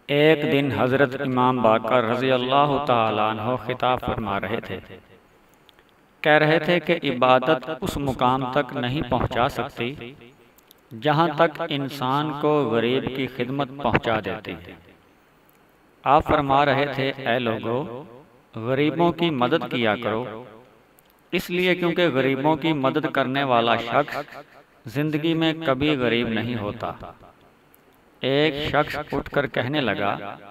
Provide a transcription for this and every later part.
एक दिन हज़रत इमाम बाकर रज़ी अल्लाह ताला अन्हु खिताब फरमा रहे थे। कह रहे थे कि इबादत उस मुकाम तक नहीं पहुंचा सकती जहां तक इंसान को गरीब की खिदमत पहुंचा देती है। आप फरमा रहे थे, ऐ लोगो, गरीबों की मदद किया करो, इसलिए क्योंकि गरीबों की मदद करने वाला शख्स जिंदगी में कभी गरीब नहीं होता। एक शख्स उठकर कहने लगा,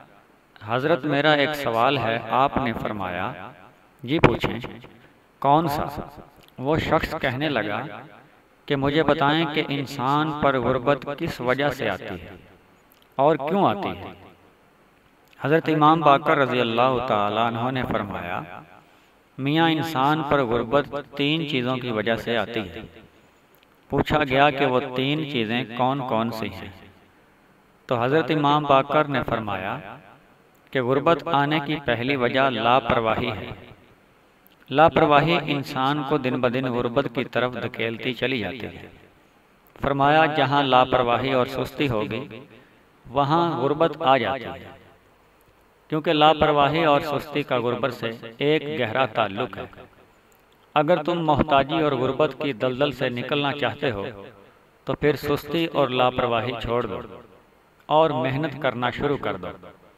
हजरत मेरा एक सवाल है। आपने फरमाया, जी पूछें। कौन सा? वो शख्स कहने लगा कि मुझे बताएं कि इंसान पर गुर्बत किस वजह से आती है और क्यों आती है। हजरत इमाम बाकर रज़ी अल्लाह ताला अन्हु ने फरमाया, मियाँ, इंसान पर गुर्बत 3 चीज़ों की वजह से आती है। पूछा गया कि वो 3 चीज़ें कौन कौन सी हैं। तो हज़रत इमाम बाकर ने फरमाया कि गुर्बत आने की पहली वजह लापरवाही है। लापरवाही इंसान को दिन ब दिन गुर्बत की तरफ धकेलती चली जाती है। फरमाया, जहाँ लापरवाही और सुस्ती होगी वहाँ गुर्बत आ जाती है, क्योंकि लापरवाही और सुस्ती का गुर्बत से एक गहरा ताल्लुक है। अगर तुम मोहताजी और गुर्बत की दलदल से निकलना चाहते हो तो फिर सुस्ती और लापरवाही छोड़ दो और मेहनत करना शुरू कर दो।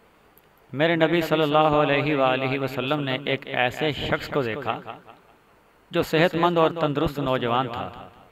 मेरे नबी सल्लल्लाहु अलैहि वसल्लम ने एक ऐसे शख्स को देखा जो सेहतमंद और तंदुरुस्त नौजवान था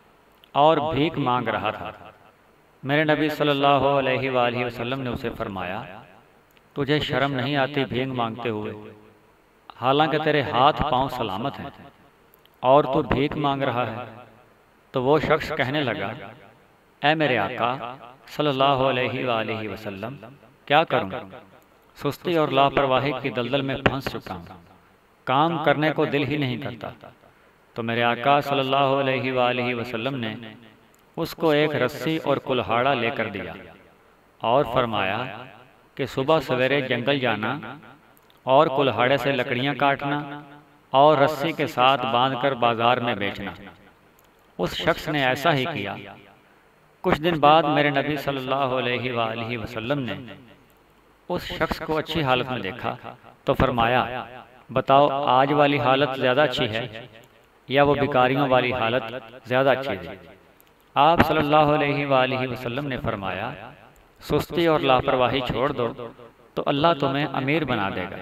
और भीख मांग रहा था। मेरे नबी सल्लल्लाहु अलैहि वसल्लम ने उसे फरमाया, तुझे शर्म नहीं आती भीख मांगते हुए, हालांकि तेरे हाथ पांव सलामत हैं और तू भीख मांग रहा है। तो वो शख्स कहने लगा, ऐ मेरे आका सल्लल्लाहु अलैहि वसल्लम, क्या करूं? सुस्ती और लापरवाही की दलदल में फंस चुका हूं, काम करने को दिल ही नहीं करता। तो मेरे आका सल्लल्लाहु अलैहि वसल्लम ने उसको एक रस्सी और कुल्हाड़ा लेकर दिया और फरमाया कि सुबह सवेरे जंगल जाना और कुल्हाड़े से लकड़ियां काटना और रस्सी के साथ बांधकर बाजार में बेचना। उस शख्स ने ऐसा ही किया। कुछ दिन बाद मेरे नबी सल्लल्लाहु अलैहि वसल्लम ने उस शख्स को अच्छी हालत में देखा तो फरमाया, बताओ, आज वाली हालत ज़्यादा अच्छी है या वो भिखारियों वाली हालत ज़्यादा अच्छी है? आप सल्लल्लाहु अलैहि वसल्लम ने फरमाया, सुस्ती और लापरवाही छोड़ दो तो अल्लाह तुम्हें अमीर बना देगा।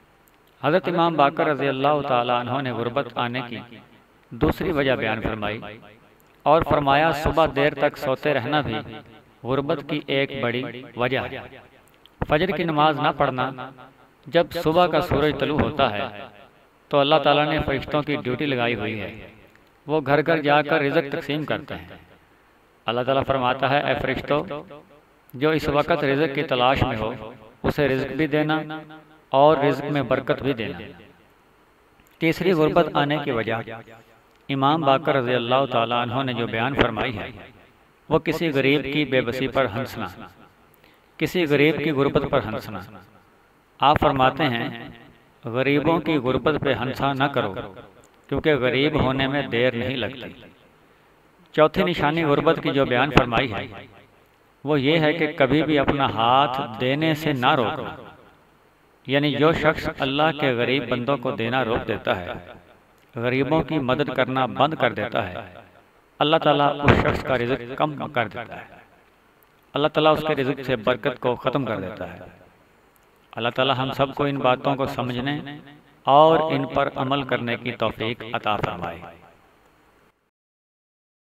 हज़रत इमाम बाकर रज़ी अल्लाह ताला अन्हु ने गुर्बत आने की दूसरी वजह बयान फरमाई और फरमाया, सुबह देर तक सोते रहना भी गुर्बत की एक बड़ी वजह है। फजर की नमाज ना पढ़ना। जब सुबह का सूरज तलू होता है तो अल्लाह ताला ने फरिश्तों की ड्यूटी लगाई हुई है। वो घर घर जाकर रिज़्क तकसीम करते हैं। अल्लाह ताला फरमाता है, ऐ फरिश्तों, जो इस वक्त रिज़्क की तलाश में हो उसे रिज़्क भी देना और रिज़्क में बरकत भी देना। तीसरी गुर्बत आने की वजह इमाम बाकर रज़ी अल्लाह ताला अन्हु ने जो बयान फरमाई है वो किसी गरीब की बेबसी पर हंसना, किसी गरीब की गुर्बत पर हंसना। आप फरमाते हैं, गरीबों की गुर्बत पे हंसा न करो, क्योंकि गरीब होने में देर नहीं लगती। चौथी निशानी गुर्बत की जो बयान फरमाई है वो ये है कि कभी भी अपना हाथ देने से ना रोकना। यानी जो शख्स अल्लाह के गरीब बंदों को देना रोक देता है, गरीबों की मदद करना बंद कर देता है, अल्लाह ताला उस शख्स का रिज़्क कम कर देता है। अल्लाह ताला उसके रिज़्क से बरकत को ख़त्म कर देता है। अल्लाह ताला हम सबको इन बातों को समझने और इन पर अमल करने की तौफीक अता फरमाए।